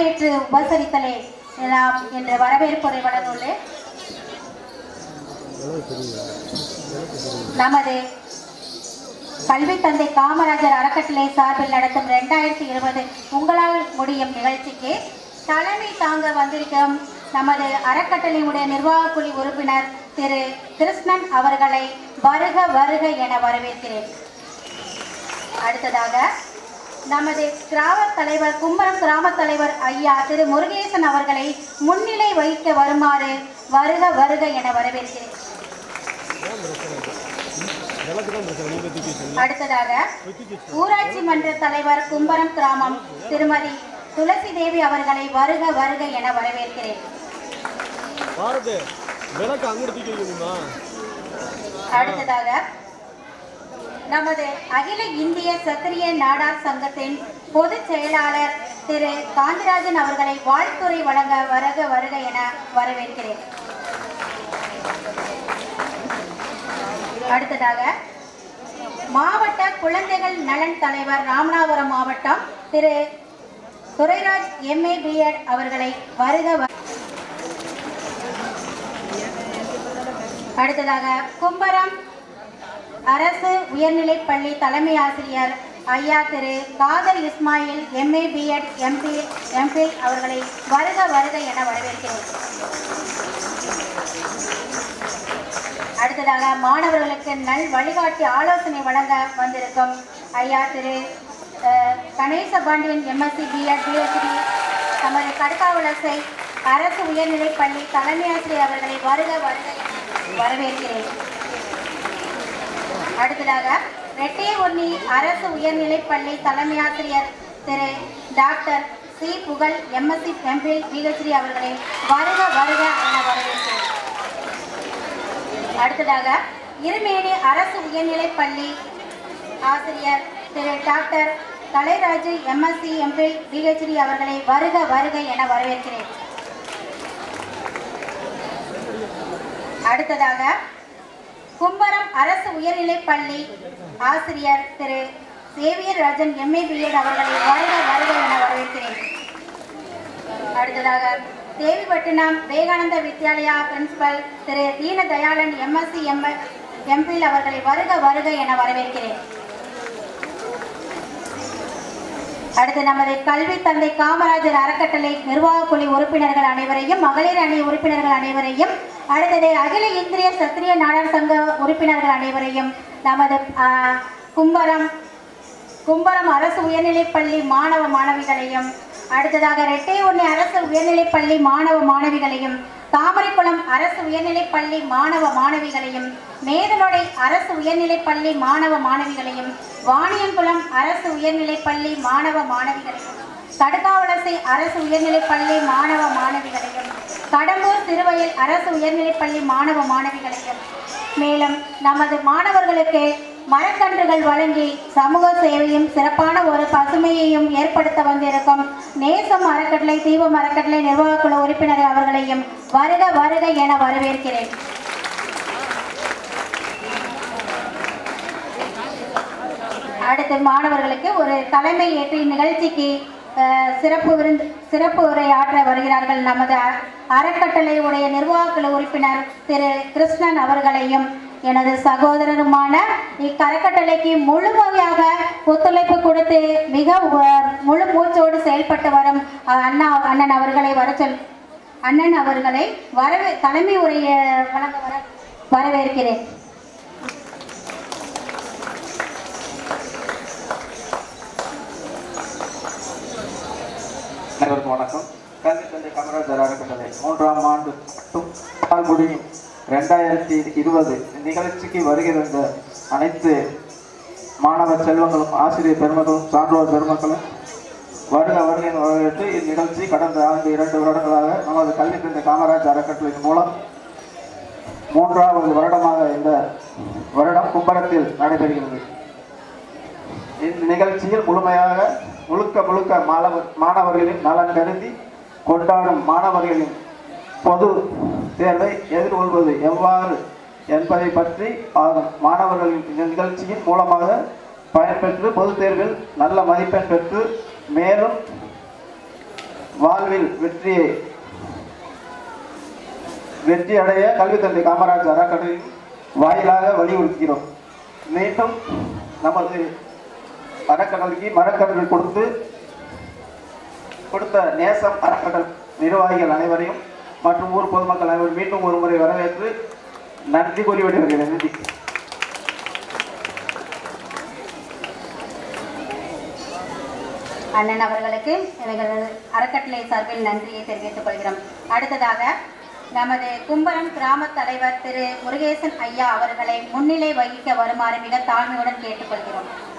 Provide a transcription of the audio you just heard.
வரவேற்று உபசரித்தலே என்ற வரவேற்புரை வழங்குள்ளேன். நமது கல்வி தந்தை காமராஜர் அறக்கட்டளை சார்பில் நடத்தும் 2020 உங்களால் முடியும் நிகழ்ச்சிக்கு தலைமை தாங்க வந்திருக்கும் நமது அறக்கட்டளையுடைய நிர்வாக குழு உறுப்பினர் திரு கிருஷ்ணன் அவர்களை வருக வருக என வரவேற்கிறேன். அடுத்ததாக நமது கிராம தலைவர் கும்பரம் கிராம தலைவர் ஐயா திரு முருகேசன் அவர்களை முன்னிலை வைக்க வருமாறு வருக வருக என வரவேற்கிறேன். அடுத்ததாக ஊராட்சி மன்ற தலைவர் கும்பரம் கிராமம் திருமதி துளசி தேவி அவர்களை வருக வருக என வரவேற்கிறேன். அடுத்ததாக நமது அகில இந்திய சத்திரிய நாடார் சங்கத்தின் பொதுச் செயலாளர் திரு காந்திராஜன் அவர்களை வாழ்த்துரை வழங்க வருக வருக என வரவேற்கிறேன். அடுத்ததாக மாவட்ட குழந்தைகள் நலன் தலைவர் ராமநாதபுரம் மாவட்டம் திரு துரைராஜ் MA B.Ed அவர்களை வருக. அடுத்ததாக கும்பரம் அரசு உயர்நிலைப் பள்ளி தலைமை ஆசிரியர் ஐயா திரு Kader Ismail MA B.Ed MPhil அவர்களை வருக வருக என வரவேற்கிறேன். அடுத்ததாக மாணவர்களுக்கு நல் வழிகாட்டி ஆலோசனை வழங்க வந்திருக்கும் ஐயா திரு Ganesha Pandian MSc B.Ed PhD நமது கடுக்காவலசை அரசு உயர்நிலைப் பள்ளி தலைமை ஆசிரியர் அவர்களை வருக வருக வரவேற்கிறேன். அடுத்ததாக ரெட்டையொன்னி அரசு உயர்நிலைப் பள்ளி தலைமை ஆசிரியர் Thiru doctor C Pugazh MSc MPhil PhD அவர்களை வருக வருக என வரவேற்கிறேன். அடுத்ததாக இருமேனி அரசு உயர்நிலைப் பள்ளி ஆசிரியர் Thiru doctor Kalairaju MSc MPhil PhD அவர்களை வருக வருக என வரவேற்கிறேன். அடுத்ததாக கும்பரம் அரசு உயர்நிலைப் பள்ளி ஆசிரியர் திரு சேவியர் ராஜன் MA B.Ed அவர்களை வருக வருக என வரவேற்கிறேன். அடுத்ததாக Devipattinam Vivekananda Vidyalaya principal Thiru Deena Dayalan MSc MPhil அவர்களை வருக வருக என வரவேற்கிறேன். அடுத்து நமது கல்வி தந்தை காமராஜர் அறக்கட்டளை நிர்வாக குழு உறுப்பினர்கள் அனைவரையும் மகளிர் அணி உறுப்பினர்கள் அனைவரையும் அடுத்தது அகில இந்திய சத்திரிய நாடார் சங்க உறுப்பினர்கள் அனைவரையும் நமது கும்பரம் அரசு உயர்நிலைப் பள்ளி மாணவ மாணவிகளையும் அடுத்ததாக ரெட்டையொன்னி அரசு உயர்நிலைப் பள்ளி மாணவ மாணவிகளையும் தாமரைக்குளம் அரசு உயர்நிலைப் பள்ளி மாணவ மாணவிகளையும் மேதனொடை அரசு உயர்நிலைப் பள்ளி மாணவ மாணவிகளையும் வாணியங்குளம் அரசு உயர்நிலைப் பள்ளி மாணவ மாணவிகளையும் கடுக்காவலசை அரசு உயர்நிலைப் பள்ளி மாணவ மாணவிகளையும் கடம்பூர் திருவயல் அரசு உயர்நிலைப் பள்ளி மாணவ மாணவிகளையும் மேலும் நமது மாணவர்களுக்கு மரக்கன்றுகள் வழங்கி சமூக சேவையும் சிறப்பான ஒரு பசுமையையும் ஏற்படுத்த வந்திருக்கும் நேசம் அறக்கட்டளை தீபம் அறக்கட்டளை நிர்வாக குழு உறுப்பினர் அவர்களையும் வருக வருக என வரவேற்கிறேன். அடுத்து மாணவர்களுக்கு ஒரு தலைமை ஏற்றி நிகழ்ச்சிக்கு சிறப்பு உரையாற்ற வருகிறார்கள் நமது அறக்கட்டளையுடைய நிர்வாக குழு உறுப்பினர் திரு கிருஷ்ணன் அவர்களையும் எனது சகோதரருமான இக்கறக்கட்டளைக்கு முழுமையாக ஒத்துழைப்பு கொடுத்து மிக முழு மூச்சோடு செயல்பட்டு வரும் அண்ணன் அவர்களை தலைமை உரையை வழங்க வரவேற்கிறேன். அனைவருக்கும் வணக்கம். கல்வி தந்தை காமராஜர் அறக்கட்டளை 3ஆம் ஆண்டு முடியும் 2020 நிகழ்ச்சிக்கு வருகின்ற அனைத்து மாணவ செல்வங்களும் ஆசிரியர் பெருமக்களும் சான்றோர் பெருமக்களும் வருக வருகை வரவேற்று இந்நிகழ்ச்சி கடந்த ஆண்டு 2 வருடங்களாக நமது கல்வி தந்தை காமராஜர் அறக்கட்டளையின் மூலம் 3வது வருடமாக இந்த வருடம் கும்பரத்தில் நடைபெறுகிறது. இந்த நிகழ்ச்சியில் முழுக்க மாணவர்களின் நலன் கருதி கொண்டாடும் மாணவர்களின் பொது தேர்வை எதிர்கொள்வது எவ்வாறு என்பதை பற்றி ஆகும். மாணவர்களின் இந்த நிகழ்ச்சியின் மூலமாக பயன்பெற்று பொதுத் தேர்வில் நல்ல மதிப்பெண் பெற்று மேலும் வாழ்வில் வெற்றி அடைய கல்வி தந்தை காமராஜர் அறக்கட்டளையின் வாயிலாக வலியுறுத்துகிறோம். மீண்டும் நமது அறக்கட்டளைக்கு மரக்கன்றுகள் கொடுத்த நேசம் அறக்கட்டளை நிர்வாகிகள் அனைவரையும் மற்றும் ஊர் பொதுமக்கள் அனைவரும் மீண்டும் ஒரு முறை வரவேற்று நன்றி கூறி விடுகிறேன். நன்றி. அண்ணன் அவர்களுக்கு எங்கள் அறக்கட்டளை சார்பில் நன்றியை தெரிவித்துக் கொள்கிறோம். அடுத்ததாக நமது கும்பரம் கிராம தலைவர் திரு முருகேசன் ஐயா அவர்களை முன்னிலை வகிக்க வருமாறு மிக தாழ்மையுடன் கேட்டுக்கொள்கிறோம்.